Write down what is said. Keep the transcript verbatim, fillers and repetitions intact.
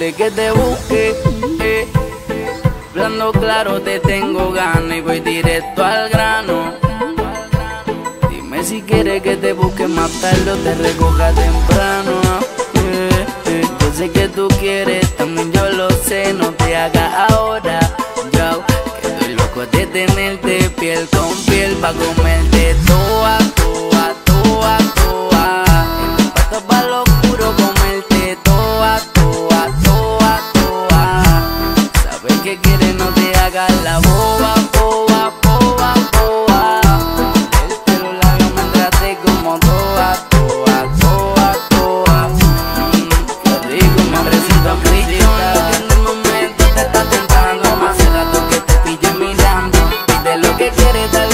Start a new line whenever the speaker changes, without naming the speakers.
quieres que te busque, eh. Hablando claro te tengo ganas y voy directo al grano. Dime si quieres que te busque más tarde o te recoja temprano, eh, eh. Yo sé que tú quieres, también yo lo sé, no te hagas ahora, yo, que estoy loco de tenerte piel con piel pa' comerte toa, toa, toa, toa. En el pasto pa' lo oscuro comerte toa, toa, toa, toa. Sabes que quieres, no te hagas la boba, boba, boba, boba. Leerte los labios mientras te como toa, toa, toa, toa. Mmm, qué rico, me presento cristal. En el momento te está tentando, más hace rato que te pille mirando. Pide lo que quieres, dale.